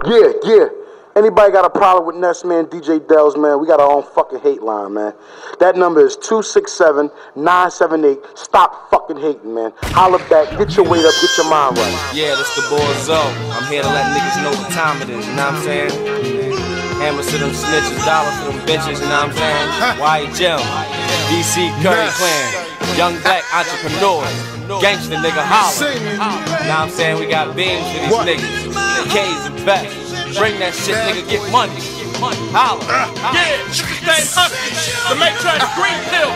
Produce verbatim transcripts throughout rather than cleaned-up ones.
Yeah, yeah. Anybody got a problem with Ness, man, D J Dells, man, we got our own fucking hate line, man. That number is two six seven, nine seven eight. Stop fucking hating, man. Holla back, get your weight up, get your mind right. Yeah, this the boy Zoe. I'm here to let niggas know what time it is, you know what I'm saying? Hammer to them snitches, dollar for them bitches, you know what I'm saying? Y Jim, D C Curry Clan, young black entrepreneurs, gangsta nigga holla. You know what I'm saying? We got beans for these niggas, K's and best. Bring that shit, nigga, get money. Holla. Yeah, stay hungry. The Matrix Green Hill.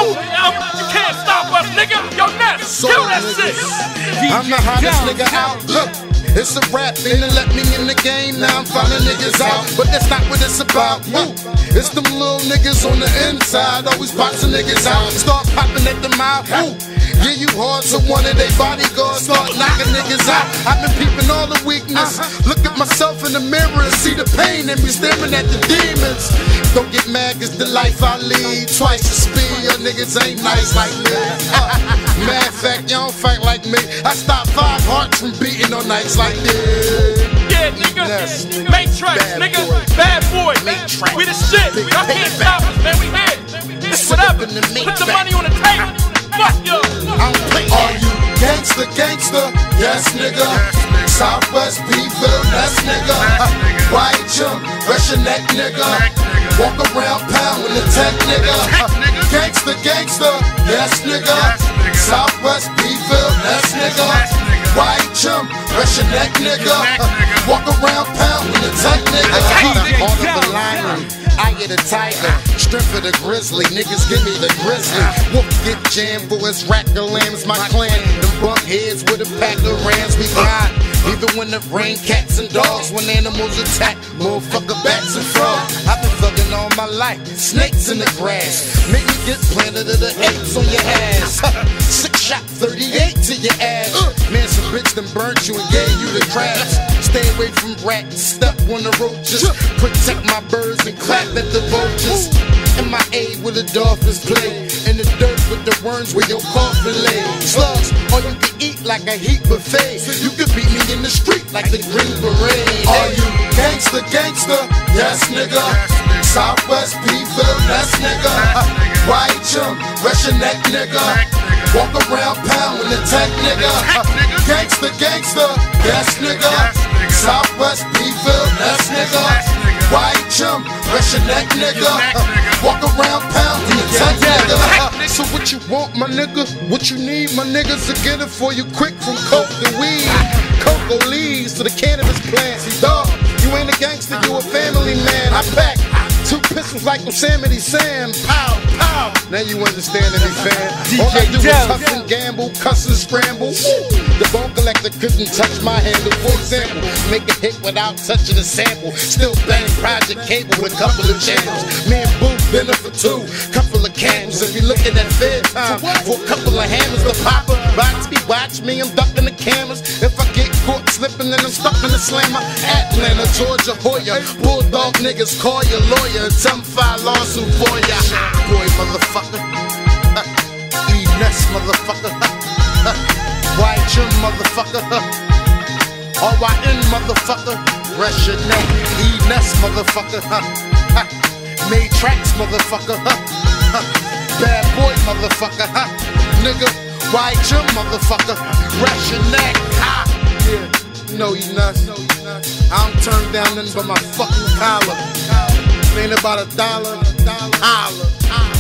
You can't stop us, nigga. Yo, Ness, kill that shit. I'm the hottest nigga out. Look, it's a rap thing to let me in the game. Now I'm finding niggas out, but that's not what it's about. Woo. It's them little niggas on the inside, always boxing niggas out. Start popping at the mouth. Woo. Yeah, you hard, so one of they bodyguards start knocking niggas out. I've been peeping all the weakness. Look at myself in the mirror and see the pain in me staring at the demons. Don't get mad, cause the life I lead twice the speed. Your niggas ain't nice like me. Uh, matter of fact, you don't fight like me. I stop five hearts from beating on nights like this. Yeah, nigga. Matrix, nigga. Bad boy. We the shit. Y'all can't stop us, man. We here. It's whatever. Put the money on the table. Fuck you. Are you gangsta, gangsta? Yes, nigga. Southwest Beeville, that's nigga. White jump, rest your neck, nigga. Walk around pound with the tech, nigga. Gangsta, gangsta, yes, nigga. Southwest Beeville, that's nigga. White jump, rest your neck, nigga. Walk around pound with the tech, nigga. All of the lineman, I get a tiger. Strength of the grizzly, niggas give me the grizzly. Wolf get jammed for his rack of lambs, my clan. Them bump heads with a pack of rams, we ride. Even when it rain, cats and dogs, when animals attack, motherfucker bats and frogs. I've been thugging all my life, snakes in the grass. Make me get planted of the apes on your ass. Six shot, thirty-eight to your ass. Man, some bitch done burnt you and gave you the crabs. Stay away from rats, step on the roaches. Protect my birds and clap at the vultures. M I A where the dolphins play. In the dirt with the worms where your coffin lay. Slugs, all you can eat like a heat buffet. You could beat me in the street like the Green Beret. Are you gangsta, gangsta? Yes, nigga. Southwest Beeville, that's nigga. White jump, rest your neck, nigga. Walk around pound with the tech, nigga. Gangsta, gangsta, yes, nigga. Southwest Beeville, that's nigga. White jump, rest your neck, nigga. Walk around pound with the tech, nigga. So what you want, my nigga? What you need, my niggas, to get it for you quick from coke to weed. Cocoa leaves to the cannabis plants. Dog, you ain't a gangster, you a family man. I pack two pistols like Yosemite Sam. Pow, pow. Now you understand me, fam. All I do is huff and gamble, cuss and scramble. The bone collector couldn't touch my handle. For example, make a hit without touching a sample. Still bang project cable with a couple of channels. Me and Boo dinner for two, couple of candles. If you're looking at fair time for a couple of hammers, the popper box me, watch me, I'm ducking the cameras. If I get caught slipping, then I'm stuck in the slammer. Atlanta, Georgia, Hoya, Bulldog niggas, call your lawyer and tell them file lawsuit for ya. Boy, motherfucker. E Ness, motherfucker. Y Jim, motherfucker. R Y N, motherfucker. Rest your neck. E Ness, motherfucker. Matrix, motherfucker. Bad boy, motherfucker. Nigga, Y Jim, motherfucker. Rest your neck. Ha. Yeah, no, you nuts. I'm turned down nothing but my fucking collar. Ain't about a dollar, holler.